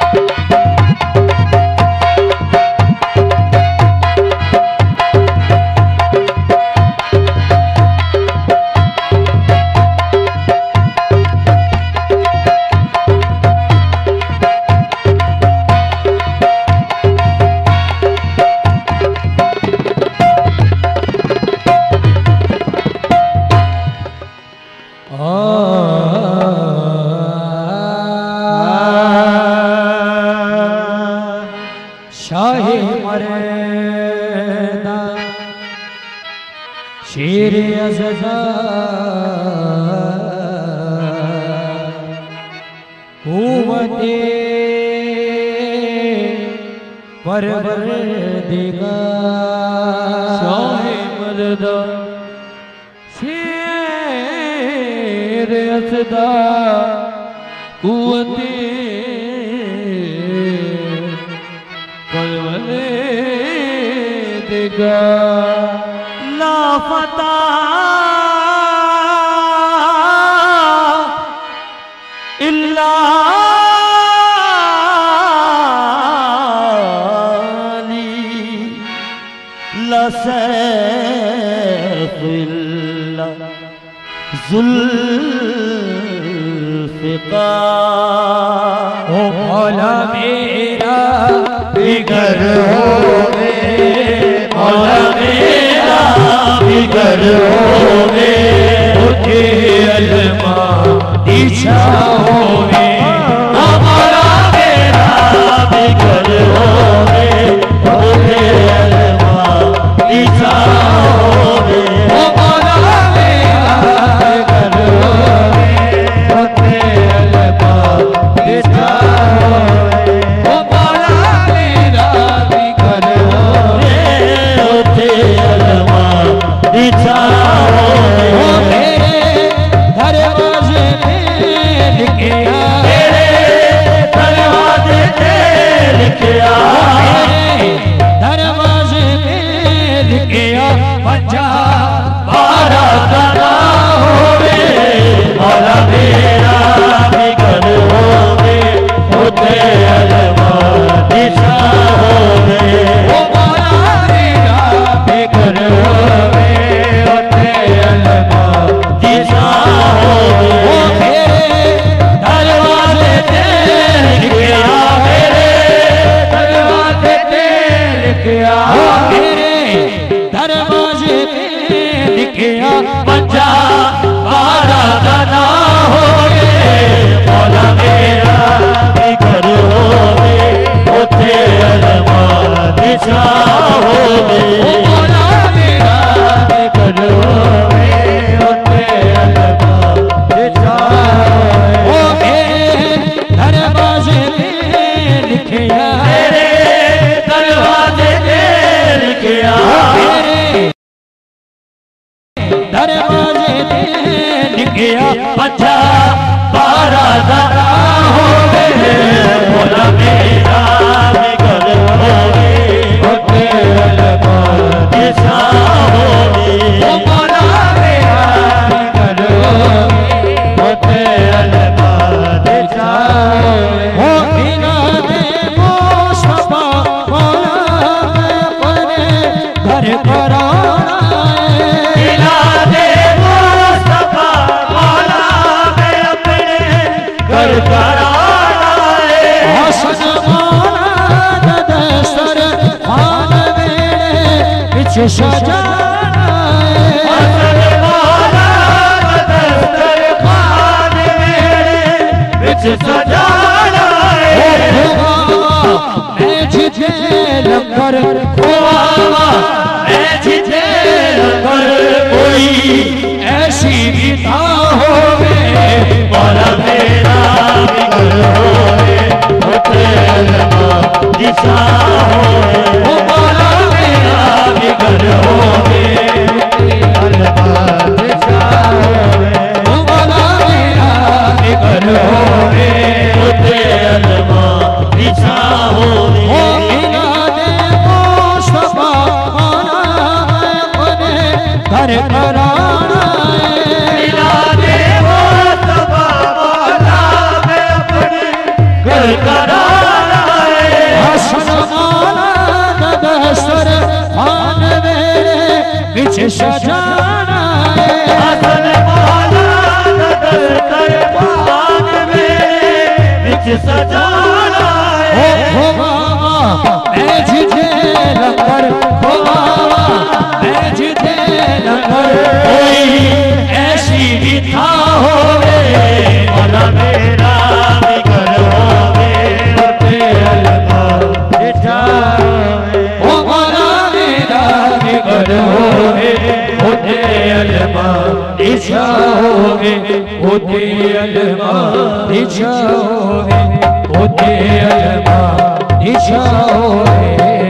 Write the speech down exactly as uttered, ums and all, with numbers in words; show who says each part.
Speaker 1: शाहे मर्दा शेर अज़दा कुव्वते परवरदिगार। शाहे मर्दा शेर अज़दा कुव्वते लाफता इल्ला लसैफ इल्ला ज़ुल्फ़िकार। ओ मौला मेरा बिगर होवे, मौला मेरा बिगर होवे, मुझे अलमा इच्छा होवे। ओ मौला मेरा बिगर होवे, मुझे अलमा इच्छा होवे। ओ मौला मेरा बिगर होवे, मुझे अलमा इच्छा होवे। ओ मौला मेरा बिगर होवे, मुझे अलमा इच्छा होवे। ओ मेरे दरवाजे पे लिखे आ, मेरे दरवाजे पे लिखे आ, मेरे दरवाजे पे लिखे आ। पंजा बारह तना होवे, मौला मेरा बिगर होवे, मुझे अलमा इच्छा होवे। ओ मौला मेरा बिगर होवे, मुझे अलमा इच्छा होवे। ओ मेरे दरवाजे पे लिखे आ, मेरे दरवाजे पे लिखे आ, मेरे दरवाजे पे लिखे आ। पंजा बारह तना होवे, मौला मेरा बिगर होवे, मुझे अलमा इच्छा होवे। ओ मौला मेरा बिगर होवे, मुझे अलमा इच्छा होवे। ओ मेरे दरवाजे पे लिखे आ, मेरे दरवाजे पे लिखे आ, मेरे दरवाजे पे लिखे आ। पंजा बारह तना होवे, मौला मेरा बिगर होवे, मुझे अलमा इच्छा होवे। ओ मौला मेरा बिगर होवे, मुझे अलमा इच्छा होवे। ओ बिना दे मुस्तफा मौला मैं अपने घर पर आना है। बिना दे मुस्तफा मौला मैं अपने घर पर आना है। हसन मौला दस्तर खान मेरे पीछे सजाना है। हसन मौला दस्तर खान मेरे पीछे सजाना है। मैं जिते लंगर खुआवा, मैं जिते लंगर कोई ऐसी विधा होवे, मौला मेरा बिगर होवे, मुझे अलमा इच्छा होवे। ओ मौला मेरा बिगर होवे, कुछ सजाना है। हसन मौला दर दरबार में कुछ सजाना है। ओ मामा मैं जिते लंगर, ओ मामा मैं जिते लंगर, कोई ऐसी भी था होवे मौला मेरा बिगड़ होवे होते अलमा जावे। ओ मौला मेरा बिगड़ होवे होते अलमा जाओगे, होते अलमा जाओगे, होते अलमा जाओगे।